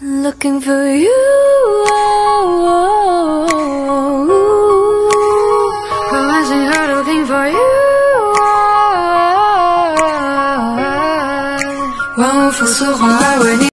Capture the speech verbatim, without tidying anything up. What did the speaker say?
Looking for you. Promising her looking for you. 让我复苏换来为你。